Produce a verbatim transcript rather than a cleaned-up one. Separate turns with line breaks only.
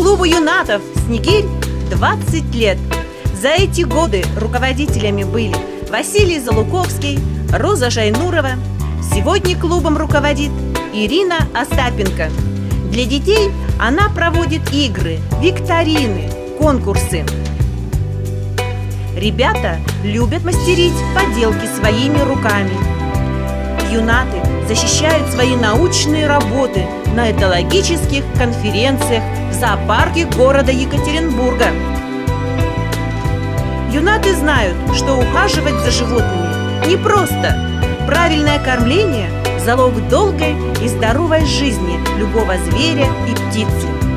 Клубу юнатов «Снегирь» двадцать лет. За эти годы руководителями были Василий Залуковский, Роза Жайнурова. Сегодня клубом руководит Ирина Остапенко. Для детей она проводит игры, викторины, конкурсы. Ребята любят мастерить поделки своими руками. Юнаты защищают свои научные работы на этологических конференциях в зоопарке города Екатеринбурга. Юнаты знают, что ухаживать за животными непросто. Правильное кормление – залог долгой и здоровой жизни любого зверя и птицы.